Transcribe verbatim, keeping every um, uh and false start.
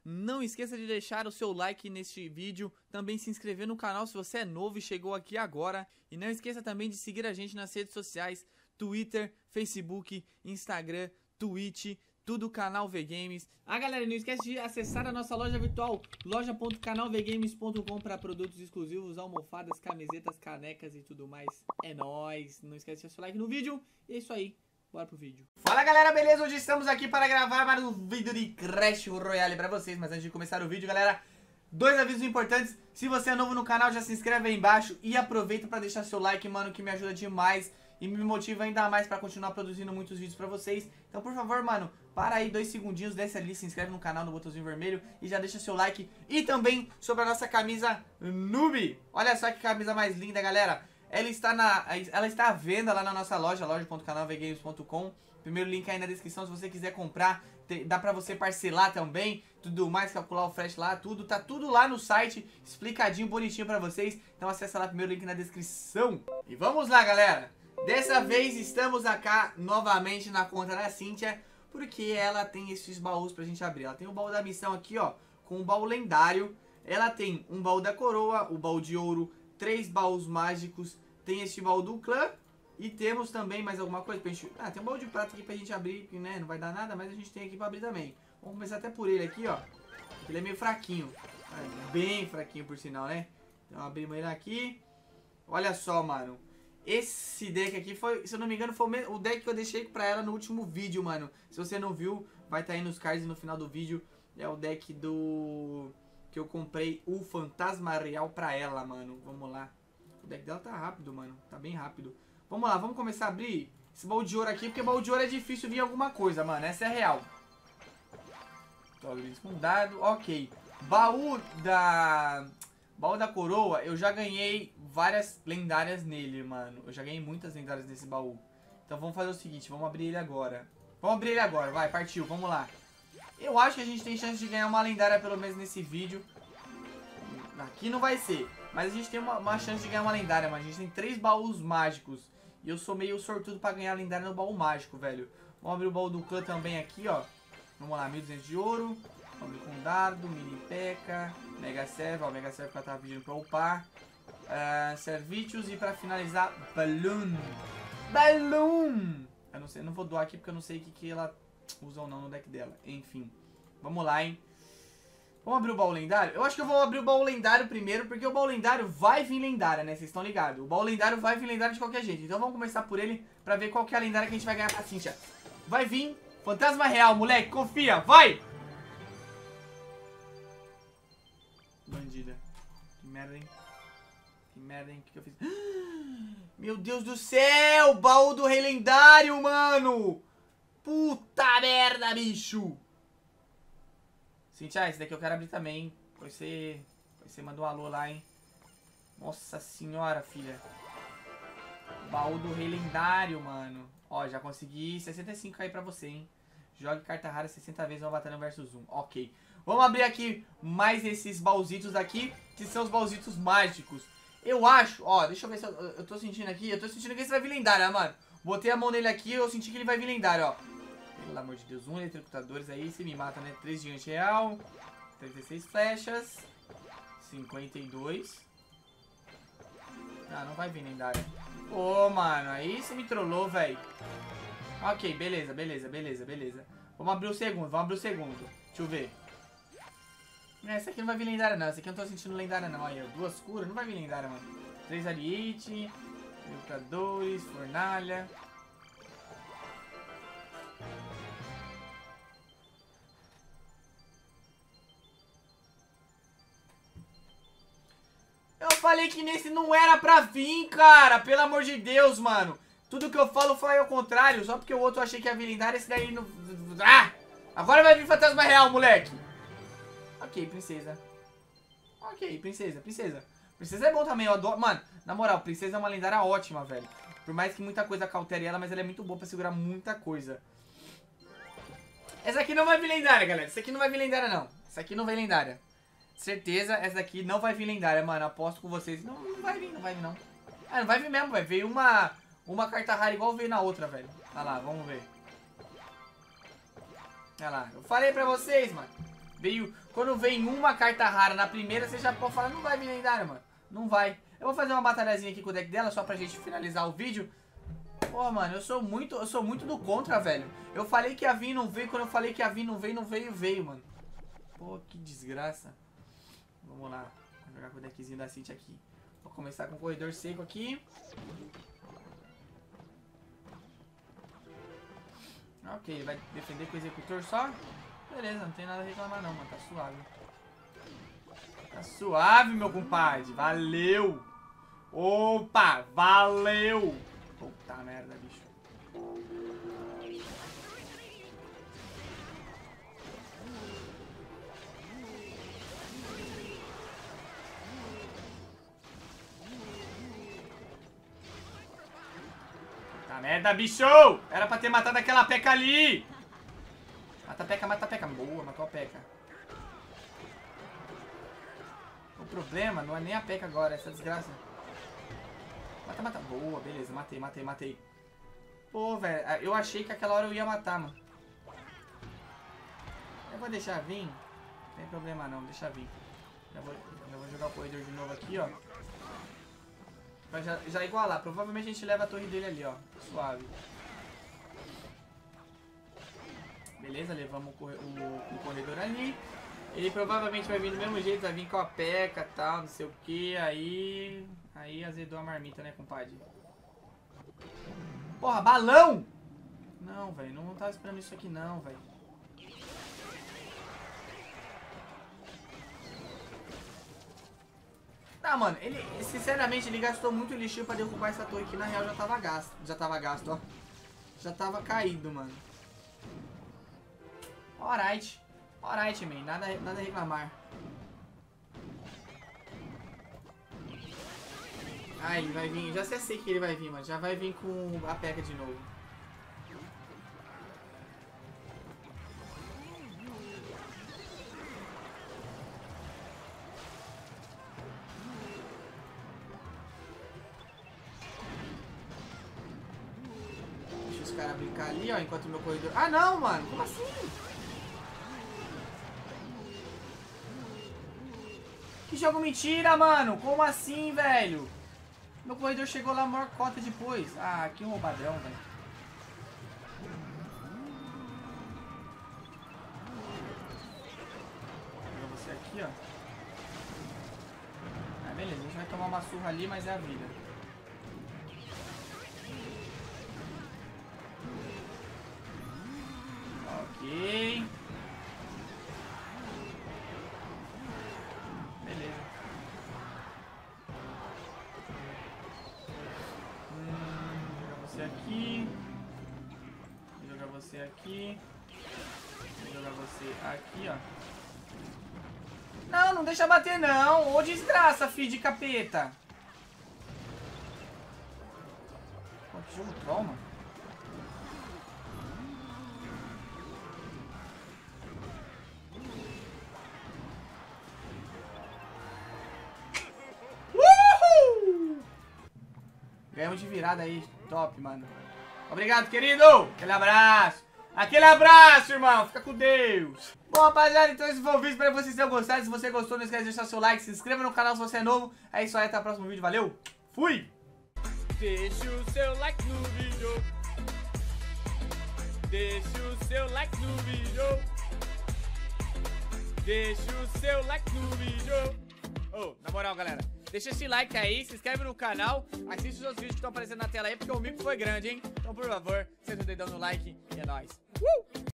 não esqueça de deixar o seu like neste vídeo, também se inscrever no canal se você é novo e chegou aqui agora. E não esqueça também de seguir a gente nas redes sociais, Twitter, Facebook, Instagram, Twitch, tudo Canal V Games. Ah, galera, não esquece de acessar a nossa loja virtual, loja ponto canal v games ponto com, para produtos exclusivos, almofadas, camisetas, canecas e tudo mais. É nóis. Não esquece de deixar seu like no vídeo. E é isso aí. Bora pro vídeo. Fala, galera, beleza? Hoje estamos aqui para gravar mais um vídeo de Clash Royale pra vocês. Mas antes de começar o vídeo, galera, dois avisos importantes. Se você é novo no canal, já se inscreve aí embaixo e aproveita para deixar seu like, mano, que me ajuda demais e me motiva ainda mais pra continuar produzindo muitos vídeos pra vocês. Então, por favor, mano, para aí dois segundinhos, desce ali, se inscreve no canal, no botãozinho vermelho e já deixa seu like. E também sobre a nossa camisa Noob. Olha só que camisa mais linda, galera. Ela está, na, ela está à venda lá na nossa loja, loja ponto canal v games ponto com. Primeiro link aí na descrição, se você quiser comprar, te, dá pra você parcelar também, tudo mais, calcular o frete lá, tudo. Tá tudo lá no site, explicadinho, bonitinho pra vocês. Então acessa lá, primeiro link na descrição. E vamos lá, galera. Dessa vez estamos aqui novamente na conta da Cynthia, porque ela tem esses baús pra gente abrir. Ela tem o baú da missão aqui, ó, com o baú lendário. Ela tem um baú da coroa, o baú de ouro, três baús mágicos, tem este baú do clã e temos também mais alguma coisa pra gente... Ah, tem um baú de prata aqui pra gente abrir, que, né, não vai dar nada, mas a gente tem aqui pra abrir também. Vamos começar até por ele aqui, ó. Ele é meio fraquinho, bem fraquinho por sinal, né? Então abrimos ele aqui. Olha só, mano. Esse deck aqui foi, se eu não me engano, foi o deck que eu deixei pra ela no último vídeo, mano. Se você não viu, vai estar aí nos cards no final do vídeo. É o deck do... que eu comprei o Fantasma Real pra ela, mano. Vamos lá. O deck dela tá rápido, mano. Tá bem rápido. Vamos lá, vamos começar a abrir esse baú de ouro aqui, porque baú de ouro é difícil vir alguma coisa, mano. Essa é real. Tô abrindo com dado. Ok. Baú da... Baú da coroa, eu já ganhei várias lendárias nele, mano. Eu já ganhei muitas lendárias nesse baú. Então vamos fazer o seguinte, vamos abrir ele agora. Vamos abrir ele agora, vai, partiu, vamos lá. Eu acho que a gente tem chance de ganhar uma lendária pelo menos nesse vídeo. Aqui não vai ser, mas a gente tem uma, uma chance de ganhar uma lendária, mas a gente tem três baús mágicos. E eu sou meio sortudo pra ganhar a lendária no baú mágico, velho. Vamos abrir o baú do clã também aqui, ó. Vamos lá, mil e duzentos de ouro. Vamos abrir com dado, mini peca, mega serve, ó, mega serve que ela tava pedindo pra upar. Uh, servitios e pra finalizar, balloon. Balloon! Eu não sei, não vou doar aqui porque eu não sei o que, que ela usa ou não no deck dela. Enfim, vamos lá, hein. Vamos abrir o baú lendário? Eu acho que eu vou abrir o baú lendário primeiro, porque o baú lendário vai vir lendária, né? Vocês estão ligados. O baú lendário vai vir lendário de qualquer jeito. Então vamos começar por ele pra ver qual que é a lendária que a gente vai ganhar pra Cynthia. Vai vir Fantasma Real, moleque. Confia, vai! Bandida. Que merda, hein? Que merda, hein? O que, que eu fiz? Meu Deus do céu! Baú do Rei Lendário, mano! Puta merda, bicho! Cynthia, esse daqui eu quero abrir também. Você, você mandou um alô lá, hein? Nossa senhora, filha. Baú do Rei Lendário, mano. Ó, já consegui sessenta e cinco aí pra você, hein? Jogue carta rara sessenta vezes uma batalha versus um. Ok. Vamos abrir aqui mais esses baúzitos aqui, que são os baúzitos mágicos. Eu acho, ó, deixa eu ver se eu, eu tô sentindo aqui. Eu tô sentindo que esse vai vir lendário, né, mano? Botei a mão nele aqui, eu senti que ele vai vir lendário, ó. Pelo amor de Deus, um eletrocutadores aí, você me mata, né? três gigante real, trinta e seis flechas, cinquenta e dois. Ah, não vai vir lendário. Ô, mano, aí você me trollou, velho. Ok, beleza, beleza, beleza, beleza. Vamos abrir o segundo, vamos abrir o segundo. Deixa eu ver. Essa aqui não vai vir lendária, não. Essa aqui eu não tô sentindo lendária, não. Aí, ó, duas curas, não vai vir lendária, mano. Três ariete, eletrocutadores, fornalha. Eu falei que nesse não era pra vir, cara. Pelo amor de Deus, mano. Tudo que eu falo foi ao contrário. Só porque o outro eu achei que ia vir lendário, esse daí não... Ah! Agora vai vir Fantasma Real, moleque. Ok, princesa. Ok, princesa, princesa. Princesa é bom também, eu adoro... Mano, na moral, princesa é uma lendária ótima, velho. Por mais que muita coisa cautere ela, mas ela é muito boa pra segurar muita coisa. Essa aqui não vai vir lendária, galera. Essa aqui não vai vir lendária, não. Essa aqui não vai lendária. Certeza, essa daqui não vai vir lendária, mano. Aposto com vocês. Não, não vai vir, não vai vir, não. Ah, não vai vir mesmo, velho. Veio uma, uma carta rara igual veio na outra, velho. Olha lá, vamos ver. Olha lá. Eu falei pra vocês, mano. Veio, quando vem uma carta rara na primeira, você já pode falar, não vai vir lendário, mano. Não vai. Eu vou fazer uma batalhazinha aqui com o deck dela, só pra gente finalizar o vídeo. Pô, mano, eu sou muito, eu sou muito do contra, velho. Eu falei que ia vir, não veio. Quando eu falei que ia vir, não veio, não veio, veio, mano. Pô, que desgraça. Vamos lá. Vou jogar com o deckzinho da Cintia aqui. Vou começar com o corredor seco aqui. Ok, ele vai defender com o executor só. Beleza, não tem nada a reclamar não, mano. Tá suave. Tá suave, meu compadre. Valeu. Opa, valeu. Puta merda, bicho. Puta merda, bicho. Era pra ter matado aquela P E K K ali. Mata a P E K K, mata a P E K K. Boa, matou a P E K K. O problema não é nem a P E K K agora, essa desgraça. Mata, mata. Boa, beleza. Matei, matei, matei. Pô, velho. Eu achei que aquela hora eu ia matar, mano. Eu vou deixar vir. Não tem problema não, deixa vir. Já vou, já vou jogar o corredor de novo aqui, ó. Vai já, já igualar. Provavelmente a gente leva a torre dele ali, ó. Suave. Beleza, levamos o, corre o, o corredor ali. Ele provavelmente vai vir do mesmo jeito, vai vir com a P E K K e tal, não sei o que. Aí. Aí azedou a marmita, né, compadre? Porra, balão! Não, velho, não tava esperando isso aqui não, velho. Tá, mano, ele, sinceramente, ele gastou muito lixo pra derrubar essa torre aqui. Na real, já tava gasto, já tava gasto, ó. Já tava caído, mano. Alright. Alright, man, nada, nada a reclamar. Ah, ele vai vir, já sei que ele vai vir, mas já vai vir com a P E K K de novo. Deixa os caras brincar ali, ó, enquanto o meu corredor... Ah, não, mano, como assim? Que jogo mentira, mano, como assim, velho? Meu corredor chegou lá a maior cota depois. Ah, que roubadão, velho. Vou você aqui, ó. Ah, beleza. A gente vai tomar uma surra ali, mas é a vida. Ok. Aqui, vou jogar você aqui, vou jogar você aqui, ó. Não, não deixa bater não, ô desgraça, filho de capeta. Pô, que jogo troll, mano. Uhul! Ganhamos de virada aí. Top, mano. Obrigado, querido. Aquele abraço. Aquele abraço, irmão. Fica com Deus. Bom, rapaziada, então esse foi o vídeo. Espero que vocês tenham gostado. Se você gostou, não esquece de deixar seu like. Se inscreva no canal se você é novo. É isso aí, até o próximo vídeo. Valeu. Fui. Deixa o seu like no vídeo. Deixa o seu like no vídeo. Deixa o seu like no vídeo. Oh, na moral, galera. Deixa esse like aí, se inscreve no canal, assiste os outros vídeos que estão aparecendo na tela aí, porque o mico foi grande, hein? Então, por favor, senta o dedão no like e é nóis. Uh!